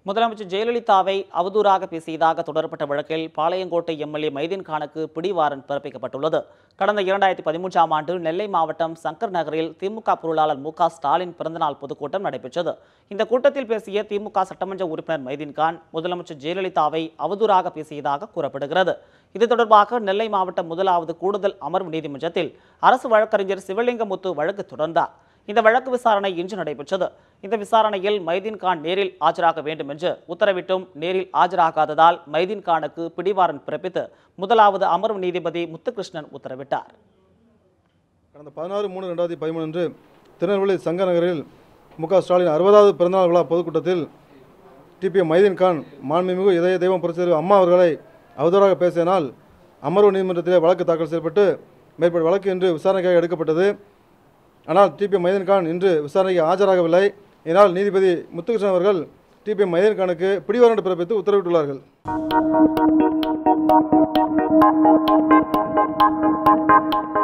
முதலமைச்சர் ஜெயலலிதாவை அவதூறாக பேசியதாக தொடரப்பட்ட வழக்கில் பாளையங்கோட்டை எம்எல்ஏ மொய்தீன் கானுக்கு பிடி வாரண்ட் பிறப்பிக்கப்பட்டுள்ளது. கடந்த 2013ஆம் ஆண்டு நெல்லை மாவட்டம் சங்கர் நகரில் திமுக பொருளாளர் மு.க.ஸ்டாலின் பிறந்தநாள் பொதுக்கூட்டம் நடைபெற்றது. இந்த கூட்டத்தில் பேசிய திமுக சட்டமன்ற உறுப்பினர் மொய்தீன் கான் முதலமைச்சர் ஜெயலலிதாவை அவதூறாக பேசியதாக கூறப்படுகிறது. இது தொடர்பாக நெல்லை மாவட்ட முதலாவது கூடுதல் அமர்வு நீதிமன்றத்தில் அரசு வழக்கறிஞர் சிவலிங்கமுத்து வழக்கு தொடர்ந்தார். இந்த வழக்கு விசாரணை இன்று நடைபெற்றது. இந்த விசாரணையில் மொய்தீன் கான் நேரில் ஆஜராக வேண்டும் என்று உத்தரவிட்டும் நேரில் ஆஜராகாததால் மொய்தீன் கானுக்கு பிடிவாரண்ட் பிறப்பித்து முதலாவது அமர்வு நீதிபதி முத்துகிருஷ்ணன் உத்தரவிட்டார். கடந்த 16/3/2013 அன்று திருநெல்வேலி சங்க நகரில் மு.க.ஸ்டாலின் 60வது பிறந்தநாள் விழா பொதுக்கூட்டத்தில் டிபிஎம் மொய்தீன் கான் மாண்புமிகு இதய தெய்வம் புரட்சித்தலைவர் அம்மா அவர்களை அவதூறாக பேசியனால் அமர்வு நீதிமன்றத்திலே வழக்கு தாக்கல் செய்யப்பட்டு மேற்பட்ட வழக்கு இன்று விசாரணைக்காக எடுக்கப்பட்டது. ஆனால் டிபிஎம் மொய்தீன் கான் இன்று விசாரணைக்கு ஆஜராகவில்லை. இதனால் நீதிபதி முத்துகிருஷ்ணன் அவர்கள் டிபிஎம் மொய்தீன் கானுக்கு பிடிவாரண்ட் பிறப்பித்து உத்தரவிட்டுள்ளார்கள்.